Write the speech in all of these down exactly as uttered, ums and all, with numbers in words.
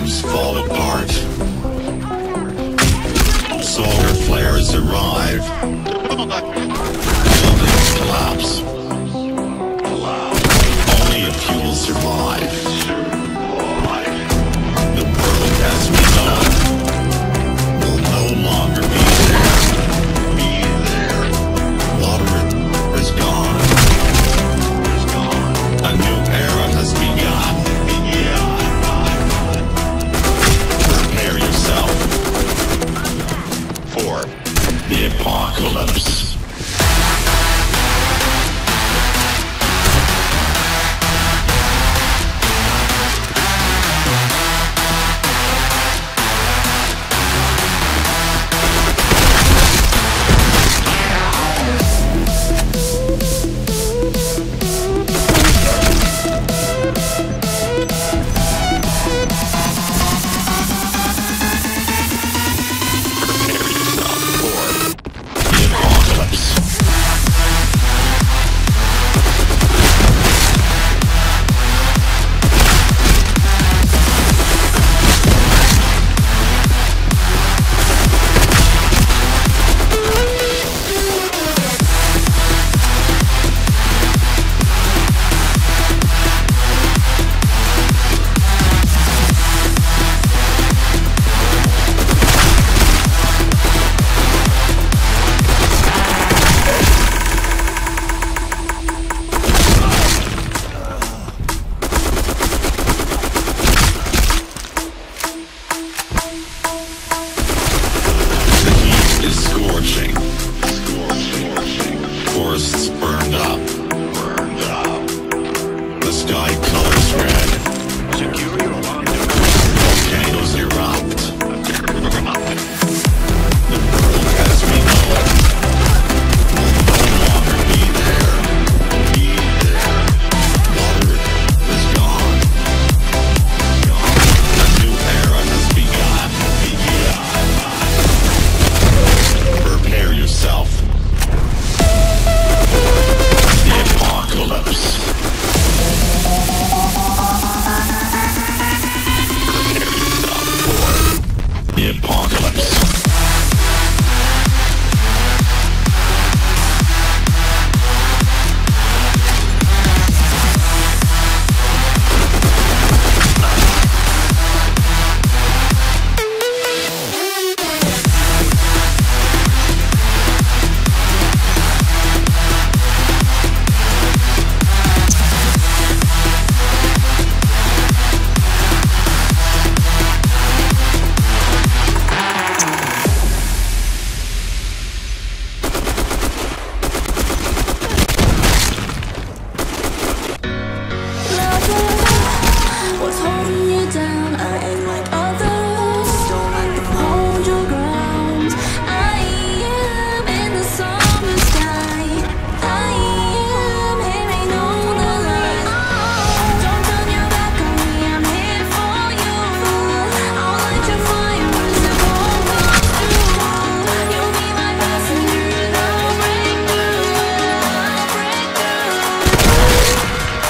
systems fall apart. Solar flares arrive. Buildings collapse. Only a few will survive. The world as we know it will no longer be there. Be there. Water is gone. Is gone. A new era has begun. Prepare yourself for the apocalypse. Forests burned up. Burned up. The sky colors red. Secure your volcanoes erupt. The world as we know it will no longer be there. Be there. Water is gone. Gone. A new era has begun. Begun. Prepare yourself. The apocalypse. Prepare yourself for the apocalypse. What's holding you down? I ain't like others. Don't let them hold your ground. I am in the summer sky. I am hearing all the light. Don't turn your back on me, I'm here for you. I'll light your fire as it all comes through. You'll be my passenger and I'll break through. I'll break through.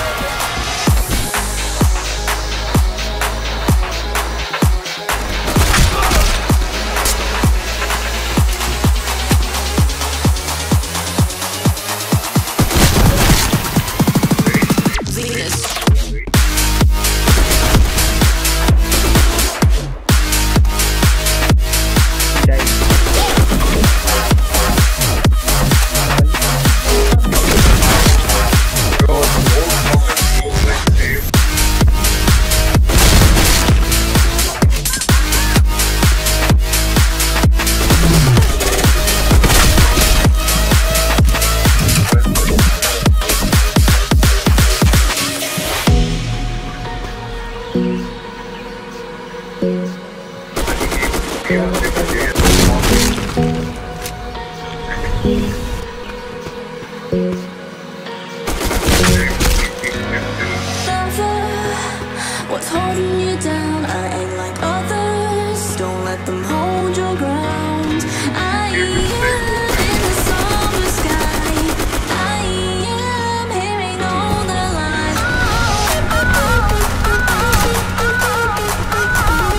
What's holding you down? I ain't like others. Don't let them hold your ground. I am in the summer sky. I am hearing all the light.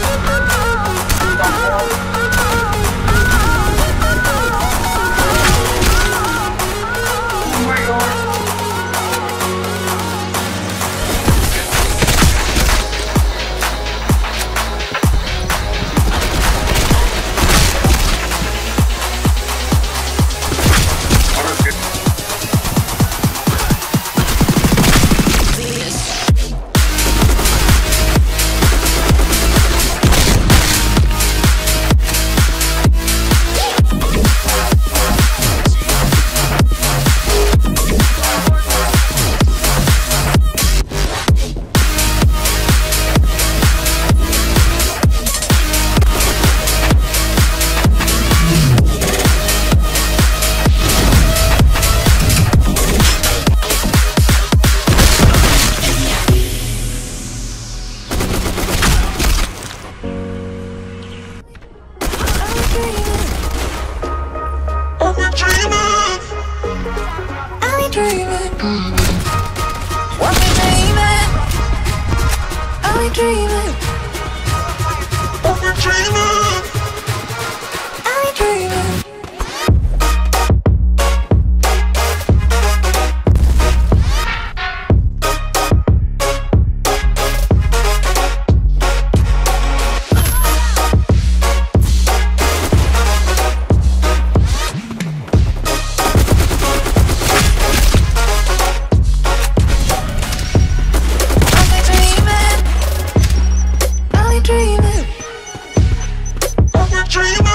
dream